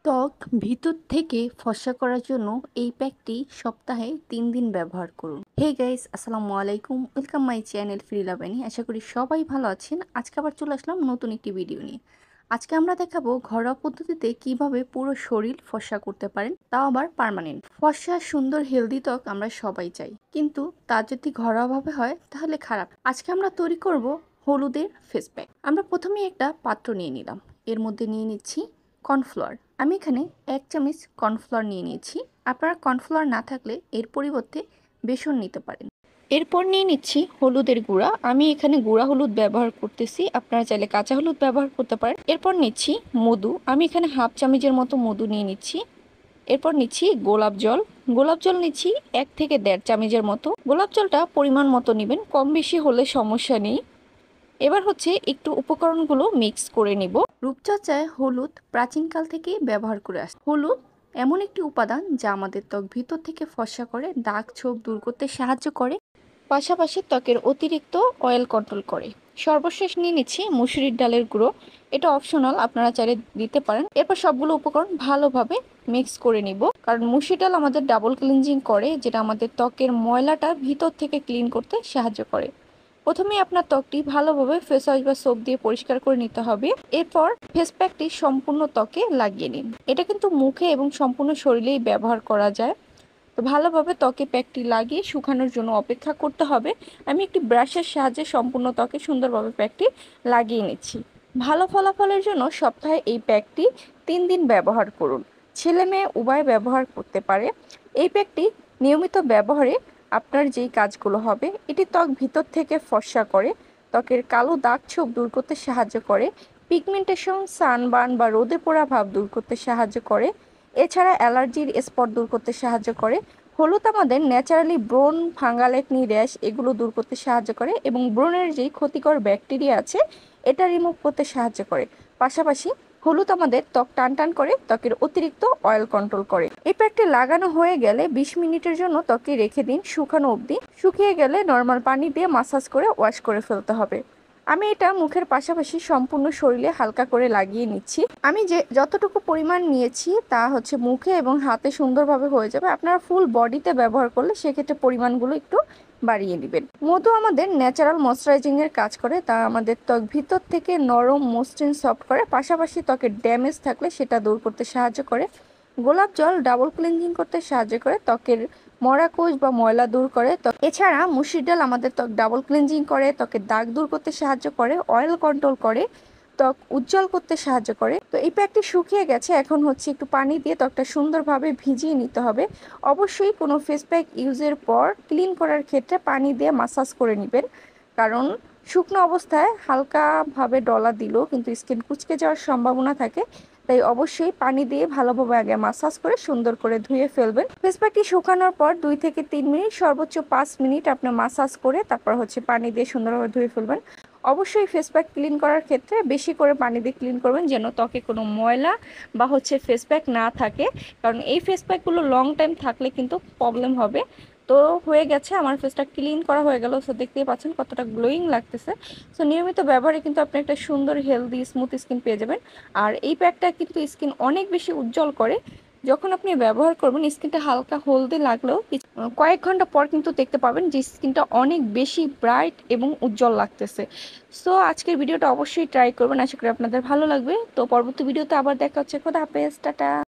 ত্বক ভিতর থেকে ফর্সা করার জন্য এই প্যাকটি সপ্তাহে 3 দিন ব্যবহার করুন। হে গাইস, আসসালামু আলাইকুম, ওয়েলকাম মাই চ্যানেল ফ্রিলা বানি। আশা করি সবাই ভালো আছেন। আজকে আবার চলে আসলাম নতুন একটি ভিডিও নিয়ে। আজকে আমরা দেখাবো ঘরোয়া পদ্ধতিতে কিভাবে পুরো শরীর ফর্সা করতে পারেন, তাও আবার পার্মানেন্ট। ফর্সা, সুন্দর, হেলদি ত্বক আমরা সবাই চাই, কিন্তু তা যদি ঘরোয়াভাবে হয় তাহলে খারাপ। আজকে আমরা তৈরি করব হলুদের ফেস প্যাক। আমরা প্রথমে একটা পাত্র নিয়ে নিলাম, এর মধ্যে নিয়ে নিচ্ছি কর্নফ্লাওয়ার। আমি এখানে 1 চামচ কর্নফ্লাওয়ার নিয়ে নিয়েছি। আপনারা কর্নফ্লাওয়ার না থাকলে এর পরিবর্তে বেসন নিতে পারেন। এরপর নিয়ে নিচ্ছি হলুদের গুঁড়া। আমি এখানে গুঁড়া হলুদ ব্যবহার করতেছি, আপনারা চাইলে কাঁচা হলুদ ব্যবহার করতে পারেন। এরপর নিচ্ছি মধু। আমি এখানে 1/2 চামচের মতো মধু নিয়ে নিচ্ছি। এরপর নিচ্ছি গোলাপ জল। গোলাপ জল নিচ্ছি 1 থেকে 1.5 চামচের মতো। গোলাপ জলটা পরিমাণ মতো নেবেন, কম বেশি হলে সমস্যা নেই। এবার হচ্ছে একটু উপকরণগুলো মিক্স করে নিব। রূপচর্চায় হলুদ প্রাচীনকাল থেকে ব্যবহার করে আসছে। হলুদ এমন একটি উপাদান যা আমাদের ত্বক ভিতর থেকে ফর্সা করে, দাগ ছোপ দূর করতে সাহায্য করে, পাশাপাশি ত্বকের অতিরিক্ত অয়েল কন্ট্রোল করে। সর্বশেষ নিয়ে নিচ্ছি মুসুরির ডালের গুঁড়ো। এটা অপশনাল, আপনারা চাইলে দিতে পারেন। এরপর সবগুলো উপকরণ ভালোভাবে মিক্স করে নিব, কারণ মুসুরির ডাল আমাদের ডাবল ক্লিনজিং করে, যেটা আমাদের ত্বকের ময়লাটা ভিতর থেকে ক্লিন করতে সাহায্য করে। প্রথমে আপনার ত্বকটি ভালোভাবে ফেস ওয়াশ বা সোপ দিয়ে পরিষ্কার করে নিতে হবে। এরপর ফেস প্যাকটি সম্পূর্ণ ত্বকে লাগিয়ে নিন। এটা কিন্তু মুখে এবং সম্পূর্ণ শরীরেই ব্যবহার করা যায়। তো ভালোভাবে ত্বকে প্যাকটি লাগিয়ে শুকানোর জন্য অপেক্ষা করতে হবে। আমি একটি ব্রাশের সাহায্যে সম্পূর্ণ ত্বকে সুন্দরভাবে প্যাকটি লাগিয়ে নিচ্ছি। ভালো ফলাফলের জন্য সপ্তাহে এই প্যাকটি 3 দিন ব্যবহার করুন। ছেলে মেয়ে উভয় ব্যবহার করতে পারে। এই প্যাকটি নিয়মিত ব্যবহারে আপনার যেই কাজগুলো হবে, এটি ত্বক ভিতর থেকে ফর্সা করে, ত্বকের কালো দাগ ছোপ দূর করতে সাহায্য করে, পিগমেন্টেশন, সানবার্ন বা রোদে পোড়া ভাব দূর করতে সাহায্য করে। এছাড়া অ্যালার্জির স্পট দূর করতে সাহায্য করে। হলুদ আমাদের ন্যাচারালি ব্রণ, ফাঙ্গাল একনি, র্যাশ এগুলো দূর করতে সাহায্য করে এবং ব্রণের যেই ক্ষতিকর ব্যাকটেরিয়া আছে এটা রিমুভ করতে সাহায্য করে। পাশাপাশি হলুদ আমাদের ত্বক টান টান করে, ত্বকের অতিরিক্ত অয়েল কন্ট্রোল করে। এই প্যাকটি লাগানো হয়ে গেলে 20 মিনিটের জন্য ত্বকে রেখে দিন শুকানো অবধি। শুকিয়ে গেলে নর্মাল পানি দিয়ে মাসাজ করে ওয়াশ করে ফেলতে হবে। আমি এটা মুখের পাশাপাশি সম্পূর্ণ শরীরে হালকা করে লাগিয়ে নিচ্ছি। আমি যে যতটুকু পরিমাণ নিয়েছি তা হচ্ছে মুখে এবং হাতে সুন্দরভাবে হয়ে যাবে। আপনারা ফুল বডিতে ব্যবহার করলে সেক্ষেত্রে পরিমাণগুলো একটু বাড়িয়ে নেবেন। মধু আমাদের ন্যাচারাল ময়শ্চারাইজিং এর কাজ করে, তা আমাদের ত্বক ভিতর থেকে নরম, মসৃণ, সফট করে। পাশাপাশি ত্বকের ড্যামেজ থাকলে সেটা দূর করতে সাহায্য করে। গোলাপ জল ডাবল ক্লিনজিং করতে সাহায্য করে, ত্বকের মরা কোষ বা ময়লা দূর করে। এছাড়া মুসুরির ডাল আমাদের ত্বক ডাবল ক্লিনজিং করে, ত্বকের দাগ দূর করতে সাহায্য করে, অয়েল কন্ট্রোল করে, ত্বক উজ্জ্বল করতে সাহায্য করে। তো এই প্যাকটি শুকিয়ে গেছে, এখন হচ্ছে একটু পানি দিয়ে ত্বকটা সুন্দরভাবে ভিজিয়ে নিতে হবে। অবশ্যই কোনো ফেস প্যাক ইউজের পর ক্লিন করার ক্ষেত্রে পানি দিয়ে মাসাজ করে নেবেন, কারণ শুকনো অবস্থায় হালকাভাবে ডলা দিলেও কিন্তু স্কিন কুঁচকে যাওয়ার সম্ভাবনা থাকে। তাই অবশ্যই পানি দিয়ে ভালোভাবে আগে মাসাজ করে সুন্দর করে ধুয়ে ফেলবেন। ফেস প্যাকটি শুকানোর পর 2 থেকে 3 মিনিট, সর্বোচ্চ 5 মিনিট আপনি মাসাজ করে তারপর হচ্ছে পানি দিয়ে সুন্দরভাবে ধুয়ে ফেলবেন। অবশ্যই ফেস প্যাক ক্লিন করার ক্ষেত্রে বেশি করে পানি দিয়ে ক্লিন করবেন, যেন ত্বকে কোনো ময়লা বা হচ্ছে ফেস প্যাক না থাকে, কারণ এই ফেস প্যাকগুলো লং টাইম থাকলে কিন্তু প্রবলেম হবে। তো হয়ে গেছে, আমার ফেসটা ক্লিন করা হয়ে গেল। সো দেখতেই পাচ্ছেন কতটা গ্লোয়িং লাগতেছে। সো নিয়মিত ব্যবহারে কিন্তু আপনি একটা সুন্দর, হেলদি, স্মুথ স্কিন পেয়ে যাবেন। আর এই প্যাকটা কিন্তু স্কিন অনেক বেশি উজ্জ্বল করে। যখন আপনি ব্যবহার করবেন স্কিনটা হালকা হলদে লাগলেও কয়েক ঘন্টা পর কিন্তু দেখতে পাবেন যে স্কিনটা অনেক বেশি ব্রাইট এবং উজ্জ্বল লাগতেছে। সো আজকের ভিডিওটা অবশ্যই ট্রাই করবেন, আশা করি আপনাদের ভালো লাগবে। তো পরবর্তী ভিডিওতে আবার দেখা হচ্ছে। খোদা হাফেজ, টাটা।